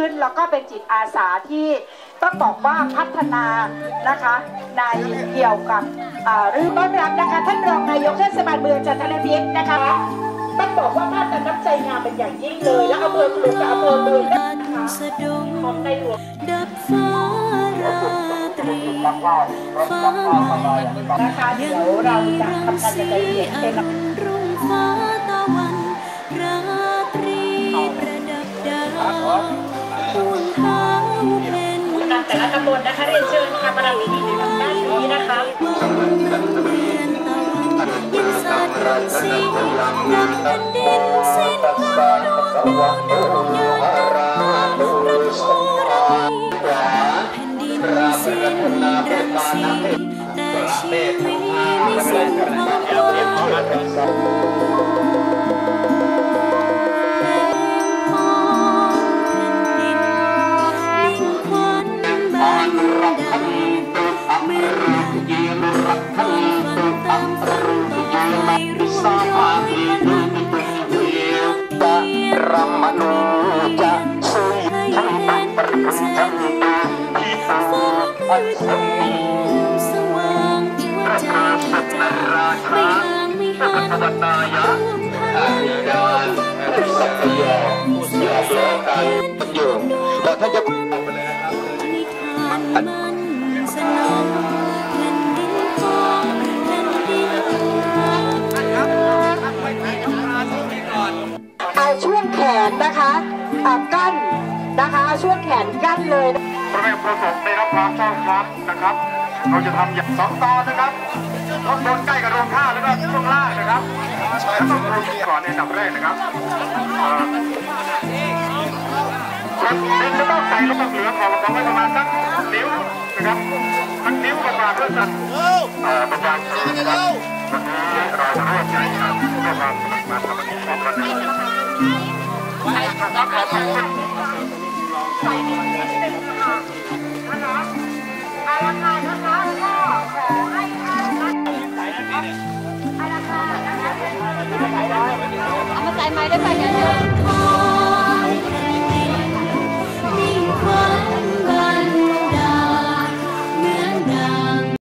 ขึ้นแล้วก็เป็นจิตอาสาที่ต้องบอกว่าพัฒนานะคะในเกี่ยวกับหรือต้อนรับนะคะท่านรองนายกเทศบาลเมืองจันทบุรีนะคะต้องบอกว่าภาพการน้ำใจงามเป็นอย่างยิ่งเลยและอำเภอขลุงกับอำเภอเมืองนะคะของในหลวงดับฟ้าราตรีฟ้านะคะเดี๋ยวเราจะทำการใจเย็นเป็นรุ่งฟ้าตะวันราตรีประดับดาวคูณเท้าเป็นแต่ละตำบลนะคะเรียนเชิญค่ะประดับพิธีในด้านนี้นะคะยินสาดรังสีดังแผ่นดินสิ้นวันดวงยาตราลุสแผ่นดินสิ้นรังสีแต่ชีวิตไม่สิ้นความหวังรัมโนจะสุยทั้งปัจจัยที่ฟ้าสมีสว่างหัวใจไม่ห่างไม่ห่างร่วมพลังสัพยาเสียโลกันอยู่แล้วถ้าจะนิทานมันสนองแผ่นดินทองแผ่นดินเอาช่วงแขนนะคะกั้นนะคะช่วงแขนกั้นเลยพระแม่ประสงค์ได้รับความชอบธรรมนะครับเราจะทำอย่าง2 ตอนนะครับข้างบนใกล้กับโรงท่าแล้วก็ช่วงล่างนะครับแล้วต้องปรุงก่อนในอันดับแรกนะครับดินจะต้องใส่ลงเหลือของไว้ประมาณสักนิ้วนะครับสักนิ้วประมาณเพื่อจะเป็นการนะครับวันนี้เราจะร่วมใจกันเพื่อความสมัครมาทำให้ครบกันครับขอบคุณใส่นิดนึงค่ะนะคะอาราคานะคะก็ขอให้ท่านอาราคานะคะเอามาใส่ไม้ได้ไปกันเลย